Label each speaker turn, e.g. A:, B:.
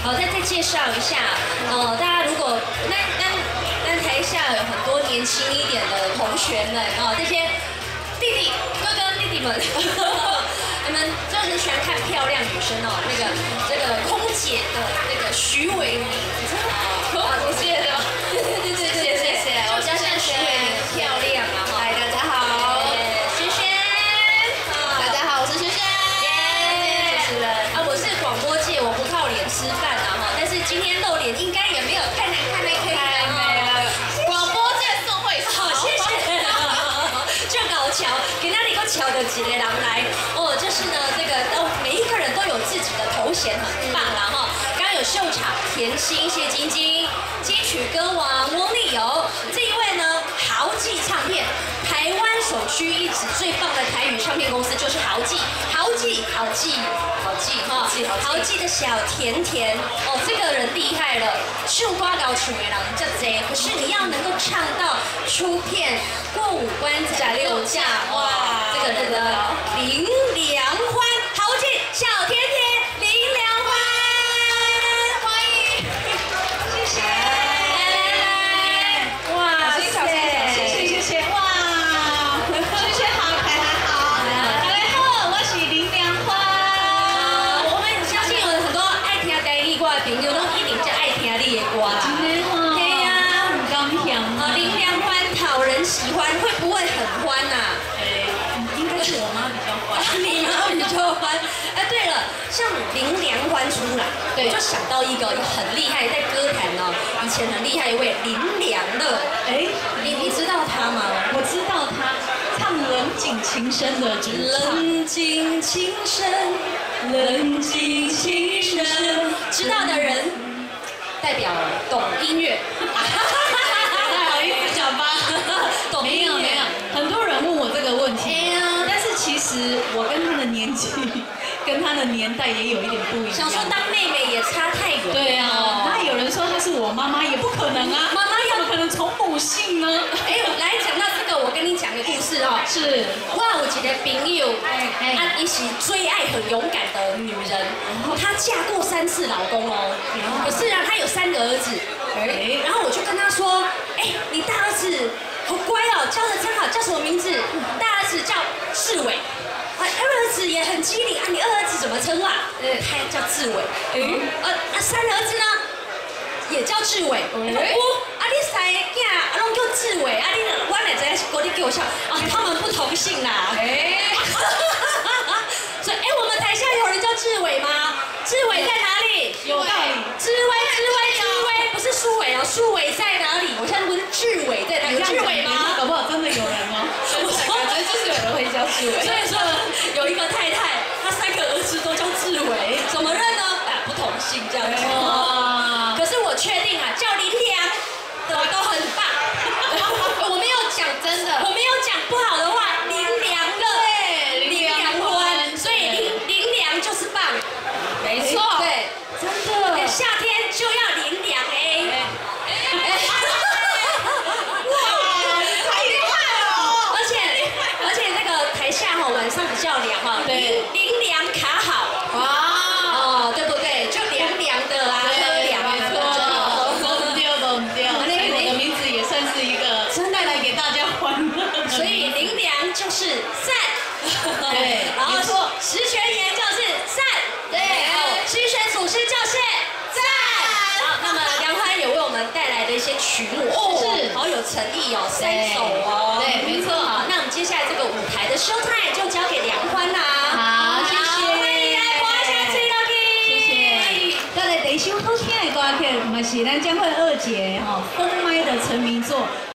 A: 好，再介绍一下，大家如果那台下有很多年轻一点的同学们这些弟弟哥哥弟弟们，你们就很喜欢看漂亮女生这个空姐的那个徐伟宁，谢谢的，谢谢，我相信徐伟宁漂亮啊，嗨，大家好，轩轩，大家好，我是轩轩，主持人我是广播界，我不靠脸吃饭但是今天露脸应该也没有太难看的，可以了，广播界宋慧乔，好，谢谢，就搞巧，给那里个巧的几个人来就是呢每一个人都有自己的头衔，很棒啦刚刚有秀场甜心谢晶晶，金曲歌王翁立友，这一位呢豪记唱片，台湾首屈一指最棒的台语唱片公司就是豪记的小甜甜这个人厉害了，唱歌搞唱的人这多，可是你要能够唱到出片过5关斩6将，哇，这个林良欢，豪记小甜甜林良欢，欢迎，谢谢，来，哇谢，哇，谢谢好，凯凯好，大家好，我是林良欢。我们相信有很多爱听台语歌的朋友，都一定最爱听你的歌啦。对呀，很高兴。林良欢讨人喜欢，会不会很欢呐？应该是我妈比较欢。你妈比较欢。对了，像林良欢出来，对，就想到一个很厉害，在歌坛以前很厉害一位林良乐。你知道他吗？
B: 我知道他唱《冷静情深》的主唱。
A: 冷静情深，冷静情深。知道的人代表懂音乐。
B: 不好意思，小八，
A: 懂音乐。
B: 没有，很多人问我这个问题，但是其实我跟他的年纪、跟他的年代也有一点不一样。
A: 想说当妹妹也差太远。
B: 对啊，那有人说她是我妈妈，也不可能啊。
A: 妈妈
B: 怎么可能从母姓呢？
A: 来讲到这个，我跟你讲个故事
B: 是，
A: 我有一个朋友，她是最爱很勇敢的女人，她嫁过3次老公可是她有3个儿子，然后我就跟她说，你大儿子好乖教得真好，叫什么名字？大儿子叫志伟。二儿子也很机灵你二儿子怎么称他叫志伟。3儿子呢，也叫志伟。你3个囝拢叫志伟，我哪知是国立给我笑他们不同姓啦。所以我们台下有人叫志伟吗？志伟在哪里？
B: 有道理。
A: 志伟，不是苏伟苏伟在哪里？我现在问志伟在哪里？有志伟吗？
B: 搞不好真的有人我觉得就是有人会叫志伟。
A: 所以说有一个太太，她3个儿子都叫志伟，怎么认呢？不同姓这样子。可是我确定叫林良的都很棒。我没有讲真的，我没有讲不好的话。林良乐，对，林良欢，所以林良就是棒，没错，对，
B: 真的。
A: 夏天就要林良台下晚上比较凉林凉卡好对不对？就凉凉的喝凉
B: 没错，懂掉。所以我的名字也算是一个带来给大家欢乐。
A: 所以林凉就是赞，
B: 对，
A: 然后说石泉岩就是赞，对，石泉祖师就是赞。好，那么梁欢也为我们带来的一些曲目
B: 是
A: 好有诚意3首
B: 对，没错。
A: 好，那我们接下来这个舞台的 show time 就交给梁欢啦。
B: 好，谢谢。
A: 欢迎来播下吹到去。
B: 谢谢。再来第一首好听的歌曲，嘛是咱江蕙2姐封麦的成名作。